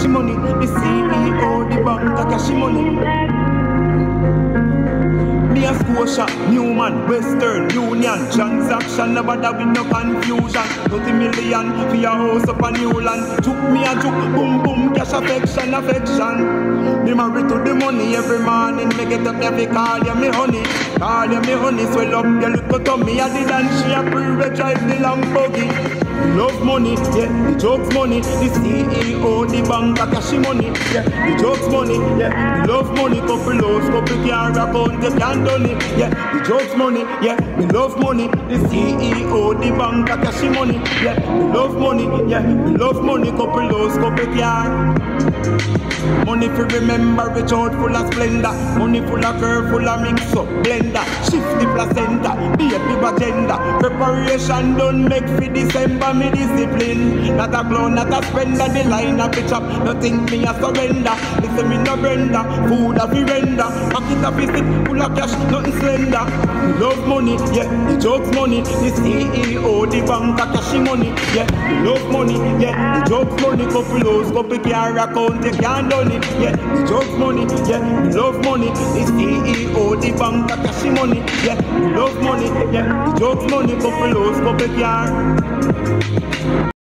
cash money. The CEO, the bank, cash money. Me a Scotia, Newman, Western Union. Transaction, nobody with no confusion. 30 million for your house up a new land. Took me a juke, boom boom, cash affection, affection. Me married to the money every morning. Me get up every call you me honey. Call you me honey, swell up your little tummy. I did and she a pre drive the long buggy. Love money, yeah, the jokes money. The CEO, the bank, cash money, yeah, the jokes money, yeah, the love money. Couple loads, couple car account, you can't done it, yeah, the jokes money, yeah, the love money. The CEO, the bank, cash money, yeah, the love money, yeah, the love money. Couple loads, couple car. Money for remember, rich out full of splendor. Money full of curve, full of mix up, blender. Shift the placenta, be a big agenda. Preparation done make for December, me discipline. Not a clown, not a spender, the line a pitch up. Nothing me a surrender, listen me no brenda. Food a fi render, pocket a visit, full of cash, nothing slender. The love money, yeah, the jokes money. The CEO, the bank a cash money, yeah, the love money, yeah, the jokes money. Couple loads, couple car account, you can't done it, yeah, the jokes money, yeah, the love money. The CEO, the bank a cash money, yeah, the love money, yeah, the jokes money. Couple loads, couple car.